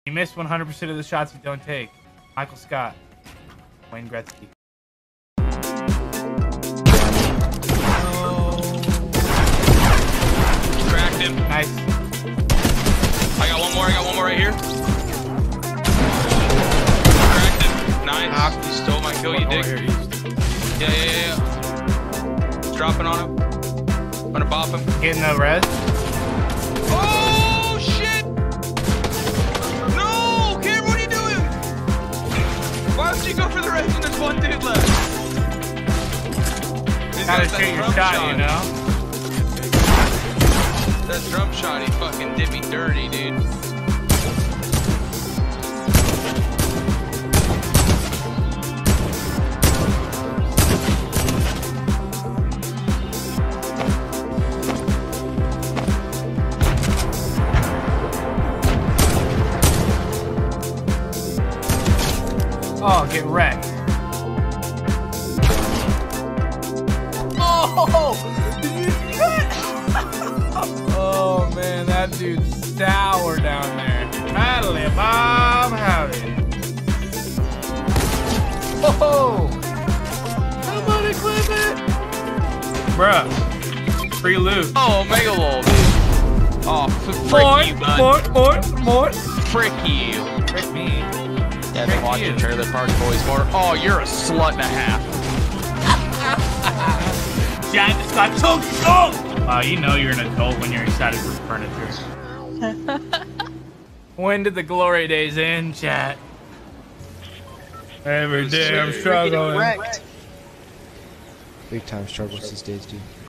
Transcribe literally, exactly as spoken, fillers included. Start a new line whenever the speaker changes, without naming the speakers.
You miss one hundred percent of the shots you don't take. Michael Scott. Wayne Gretzky.
Cracked him.
Nice.
I got one more. I got one more right here. Cracked him. Nice.
Knocked.
You stole my kill, you dick. Yeah, yeah, yeah, yeah. Dropping on him. I'm gonna bop him.
Getting the res.
Oh, shit! No! Cameron, what are you doing? Why would you go for the res when there's one dude left? He's
Gotta
got that
shoot your
drum
shot, you know?
That drum shot, he fucking did me dirty, dude.
Oh, get wrecked. Oh! Did you see that? Oh, man, that dude's sour down there. Howdy, Bob, howdy. Oh! Somebody clip it! Bruh. Free loot.
Oh, mega lol, dude. Oh, frick you, bud.
More, more, more.
Frick you.
Frick me.
Yeah, been watching Trailer Park Boys more. Oh, you're a slut and a half.
Giant just got choked. Oh! Wow, you know you're an adult when you're excited for furniture. When did the glory days end, chat? Every day I'm struggling.
Big time struggles these days, dude.